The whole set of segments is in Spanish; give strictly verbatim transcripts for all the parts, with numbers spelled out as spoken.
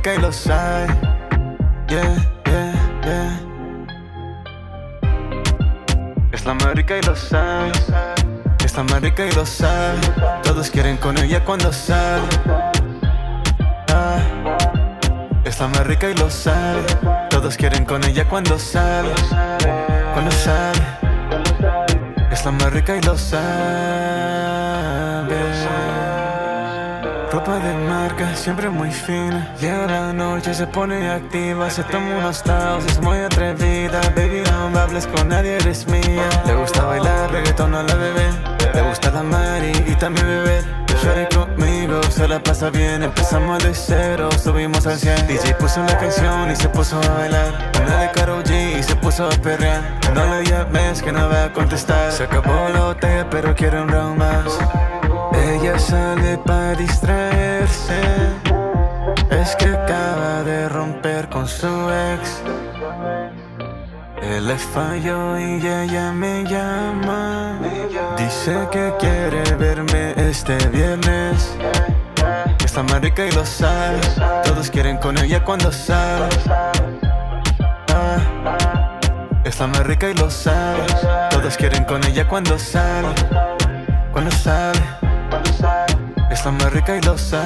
rica y lo sabe. Yeah, yeah, yeah. Es la más rica y lo sabe. Es la más rica y lo sabe. Todos quieren con ella cuando sale. Ah, es la más rica y lo sabe. Todos quieren con ella cuando sale. Cuando sale. Es la más rica y lo sabe. Ropa de marca, siempre muy fina. Llega la noche, se pone activa. Se toma unos taos, es muy atrevida. Baby, no hables con nadie, eres mía. Le gusta bailar reggaetón a la bebé. Le gusta la Mari y también beber. Shorty conmigo, se la pasa bien. Empezamos de cero, subimos al cien. D J puso la canción y se puso a bailar. Una de Karol G y se puso a perrear. No le llames que no va a contestar. Se acabó la botella pero quiere un round más. Ella sale para distraerse. Es que acaba de romper con su ex. Él le falló y ella me llama. Dice que quiere verme este viernes. Está más rica y lo sabe. Todos quieren con ella cuando sale. Ah, está más rica y lo sabe. Todos quieren con ella cuando sale. Cuando sale. Es la más rica y lo sabe.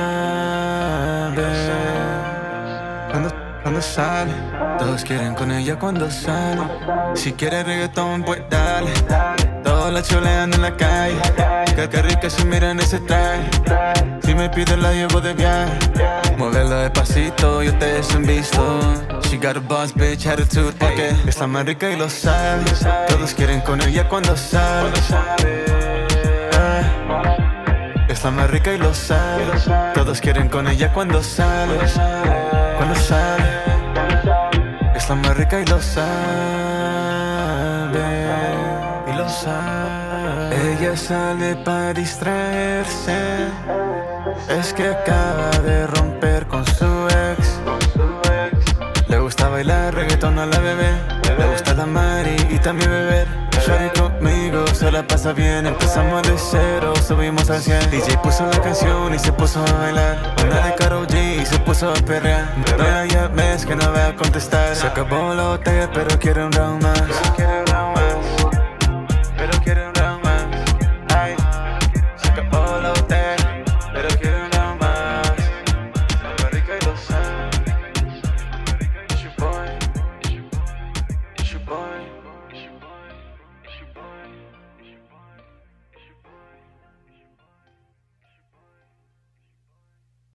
Cuando, cuando sale. Todos quieren con ella cuando sale. Si quiere reggaetón, pues dale. Todos la chulean en la calle. Que, que rica se mira en ese traje. Si me pide la llevo de viaje. Muévelo despacito, yo te desinvisto. She got a boss bitch attitude. Porque es la más rica y lo sabe. Todos quieren con ella cuando sale. Ah, es la más rica y lo sabe. Todos quieren con ella cuando sale. Cuando sale. Es la más rica y lo sabe. Y lo sabe. Ella sale para distraerse. Es que acaba de romper con su ex. Le gusta bailar reggaetón a la bebé. Le gusta la Mari y también beber. Shorty conmigo, se la pasa bien. Empezamos de cero, subimos al cien. D J puso la canción y se puso a bailar. Una de Karol G y se puso a perrear. No la llames que no va a contestar. Se acabó la botella pero quiere un round más.